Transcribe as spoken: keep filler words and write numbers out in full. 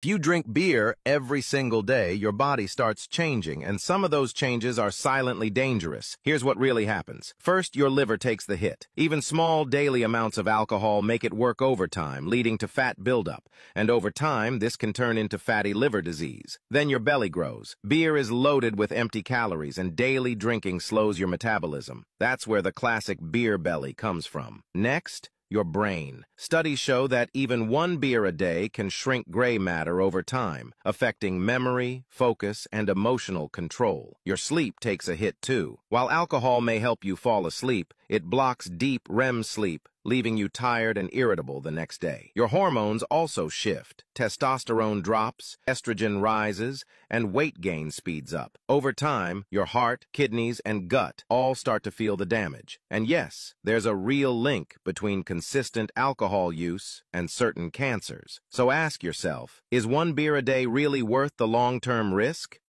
If you drink beer every single day, your body starts changing, and some of those changes are silently dangerous. Here's what really happens. First, your liver takes the hit. Even small daily amounts of alcohol make it work overtime, leading to fat buildup. And over time, this can turn into fatty liver disease. Then your belly grows. Beer is loaded with empty calories, and daily drinking slows your metabolism. That's where the classic beer belly comes from. Next, your brain. Studies show that even one beer a day can shrink gray matter over time, affecting memory, focus, and emotional control. Your sleep takes a hit too. While alcohol may help you fall asleep, it blocks deep R E M sleep, leaving you tired and irritable the next day. Your hormones also shift. Testosterone drops, estrogen rises, and weight gain speeds up. Over time, your heart, kidneys, and gut all start to feel the damage. And yes, there's a real link between consistent alcohol use and certain cancers. So ask yourself, is one beer a day really worth the long-term risk?